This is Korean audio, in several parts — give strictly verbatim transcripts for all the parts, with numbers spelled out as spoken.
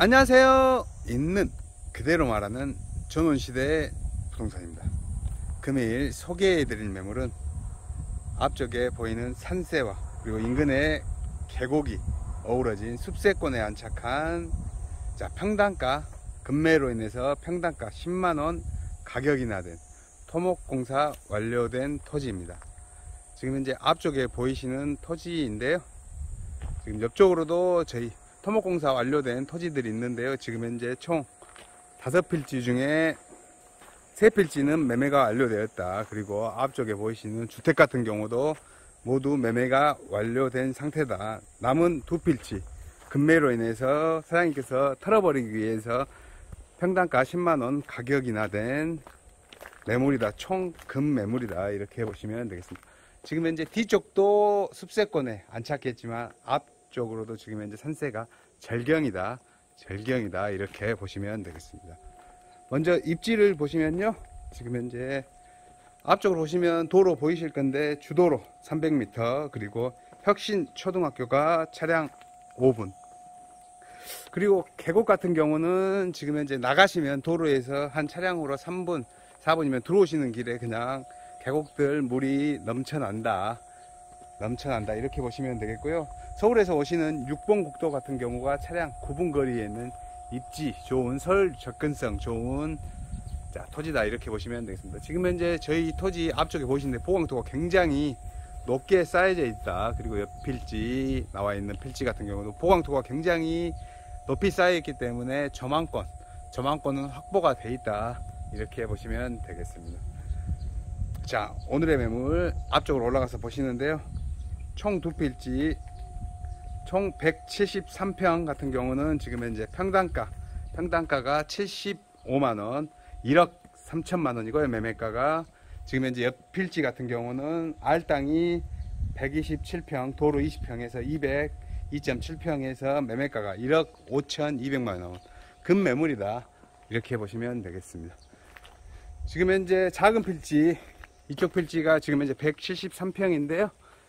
안녕하세요. 있는 그대로 말하는 전원시대의 부동산입니다. 금일 소개해드릴 매물은 앞쪽에 보이는 산세와 그리고 인근에 계곡이 어우러진 숲세권에 안착한 자, 평당가 급매로 인해서 평당가 십만원 가격이 나된 토목공사 완료된 토지입니다. 지금 현재 앞쪽에 보이시는 토지인데요, 지금 옆쪽으로도 저희 토목공사 완료된 토지들이 있는데요, 지금 현재 총 다섯 필지 중에 세 필지는 매매가 완료되었다. 그리고 앞쪽에 보이시는 주택 같은 경우도 모두 매매가 완료된 상태다. 남은 두 필지 급매로 인해서 사장님께서 털어버리기 위해서 평당가 십만원 가격이 나된 매물이다. 총 금매물이다. 이렇게 보시면 되겠습니다. 지금 현재 뒤쪽도 숲세권에 안착했지만 앞쪽으로도 지금 현재 산세가 절경이다. 절경이다. 이렇게 보시면 되겠습니다. 먼저 입지를 보시면요, 지금 현재 앞쪽으로 보시면 도로 보이실 건데 주도로 삼백 미터, 그리고 혁신초등학교가 차량 오 분, 그리고 계곡 같은 경우는 지금 현재 나가시면 도로에서 한 차량으로 삼 분 사 분이면 들어오시는 길에 그냥 계곡들 물이 넘쳐난다 넘쳐난다 이렇게 보시면 되겠고요. 서울에서 오시는 육 번 국도 같은 경우가 차량 구 분 거리에 있는 입지 좋은, 서울 접근성 좋은 자, 토지다. 이렇게 보시면 되겠습니다. 지금 현재 저희 토지 앞쪽에 보시는데 보강토가 굉장히 높게 쌓여져 있다. 그리고 옆 필지 나와 있는 필지 같은 경우도 보강토가 굉장히 높이 쌓여 있기 때문에 저망권 저망권은 확보가 돼 있다. 이렇게 보시면 되겠습니다. 자, 오늘의 매물 앞쪽으로 올라가서 보시는데요, 총 두 필지 총 백칠십삼 평 같은 경우는 지금 현재 평당가 평당가가 칠십오만원, 일억 삼천만 원이고요. 매매가가 지금 현재 옆 필지 같은 경우는 알땅이 백이십칠 평, 도로 이십 평에서 이백 이 점 칠 평에서 매매가가 일억 오천이백만 원 금매물이다. 이렇게 보시면 되겠습니다. 지금 현재 작은 필지, 이쪽 필지가 지금 현재 백칠십삼 평인데요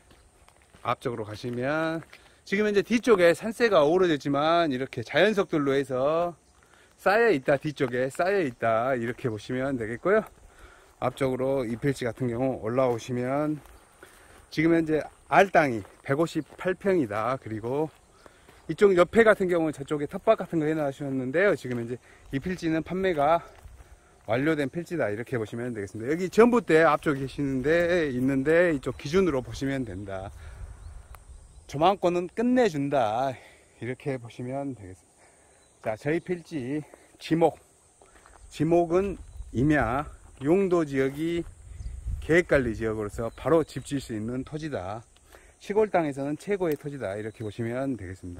앞쪽으로 가시면 지금 현재 뒤쪽에 산세가 어우러졌지만 이렇게 자연석들로 해서 쌓여 있다. 뒤쪽에 쌓여 있다. 이렇게 보시면 되겠고요. 앞쪽으로 이 필지 같은 경우 올라오시면 지금 현재 알땅이 백오십팔 평이다. 그리고 이쪽 옆에 같은 경우는 저쪽에 텃밭 같은 거 해놔주셨는데요, 지금 현재 이 필지는 판매가 완료된 필지다. 이렇게 보시면 되겠습니다. 여기 전봇대 앞쪽에 계시는데 있는데 이쪽 기준으로 보시면 된다. 조망권은 끝내준다. 이렇게 보시면 되겠습니다. 자, 저희 필지 지목 지목은 임야 용도 지역이 계획관리 지역으로서 바로 집 지을 수 있는 토지다. 시골 땅에서는 최고의 토지다. 이렇게 보시면 되겠습니다.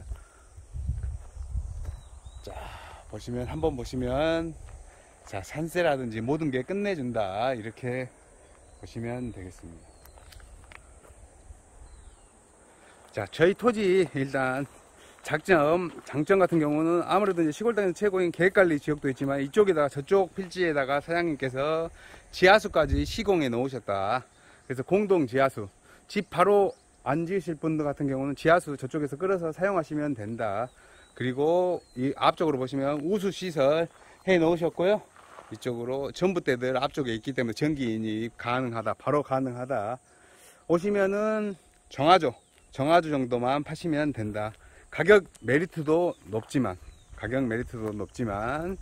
자, 보시면 한번 보시면 자, 산세라든지 모든 게 끝내준다. 이렇게 보시면 되겠습니다. 자, 저희 토지 일단 장점, 장점 같은 경우는 아무래도 이제 시골 땅에서 최고인 계획관리 지역도 있지만 이쪽에다가 저쪽 필지에다가 사장님께서 지하수까지 시공해 놓으셨다. 그래서 공동 지하수, 집 바로 안 지으실 분들 같은 경우는 지하수 저쪽에서 끌어서 사용하시면 된다. 그리고 이 앞쪽으로 보시면 우수 시설 해 놓으셨고요. 이쪽으로 전봇대들 앞쪽에 있기 때문에 전기인이 가능하다. 바로 가능하다. 오시면은 정화조 정화조 정도만 파시면 된다. 가격 메리트도 높지만 가격 메리트도 높지만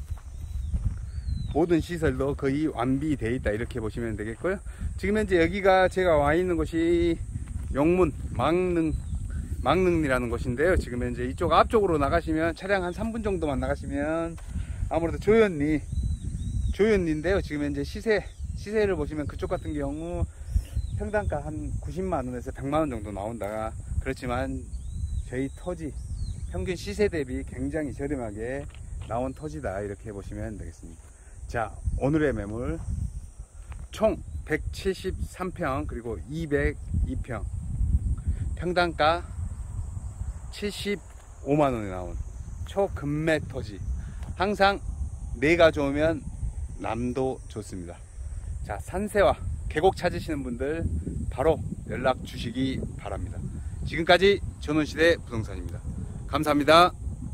모든 시설도 거의 완비되어 있다. 이렇게 보시면 되겠고요. 지금 현재 여기가 제가 와 있는 곳이 용문 망릉 망릉리라는 곳인데요, 지금 현재 이쪽 앞쪽으로 나가시면 차량 한 삼 분 정도만 나가시면 아무래도 조연리 조연리인데요, 지금 현재 시세 시세를 보시면 그쪽 같은 경우 평당가 한 구십만 원에서 백만 원 정도 나온다. 그렇지만 저희 토지 평균 시세 대비 굉장히 저렴하게 나온 토지다. 이렇게 보시면 되겠습니다. 자, 오늘의 매물 총 백칠십삼 평 그리고 이백이 평 평당가 칠십오만 원에 나온 초급매 토지. 항상 내가 좋으면 남도 좋습니다. 자, 산세와 계곡 찾으시는 분들 바로 연락 주시기 바랍니다. 지금까지 전원시대 부동산입니다. 감사합니다.